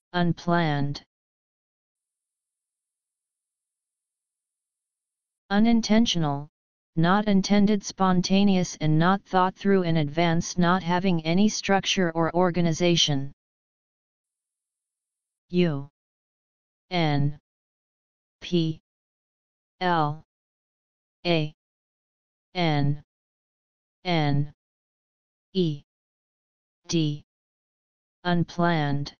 unplanned. Unintentional, not intended, spontaneous and not thought through in advance, not having any structure or organization. U N P L A N N E D. Unplanned.